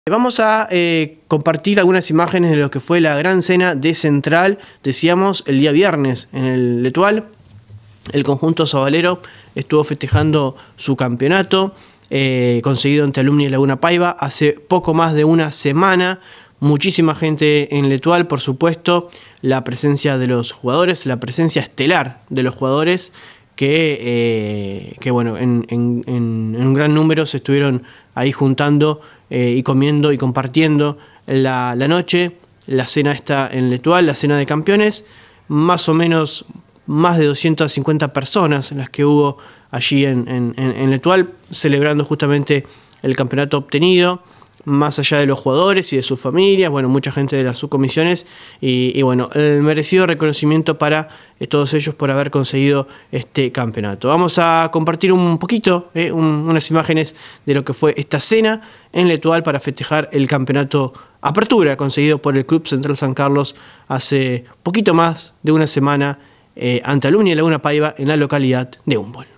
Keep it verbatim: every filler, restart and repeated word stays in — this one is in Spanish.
Vamos a eh, compartir algunas imágenes de lo que fue la gran cena de Central, decíamos, el día viernes en el L'Étoile. El conjunto sabalero estuvo festejando su campeonato, eh, conseguido ante Alumni de Laguna Paiva hace poco más de una semana. Muchísima gente en L'Étoile, por supuesto, la presencia de los jugadores, la presencia estelar de los jugadores que, eh, que bueno, en, en, en, en un gran número se estuvieron ahí juntando eh, y comiendo y compartiendo la, la noche. La cena está en L'Étoile, la cena de campeones, más o menos más de doscientas cincuenta personas las que hubo allí en, en, en L'Étoile, celebrando justamente el campeonato obtenido, más allá de los jugadores y de sus familias, bueno, mucha gente de las subcomisiones y, y bueno, el merecido reconocimiento para eh, todos ellos por haber conseguido este campeonato. Vamos a compartir un poquito, eh, un, unas imágenes de lo que fue esta cena en L'Étoile para festejar el campeonato Apertura conseguido por el Club Central San Carlos hace poquito más de una semana eh, ante Alumni de Laguna Paiva en la localidad de Humboldt.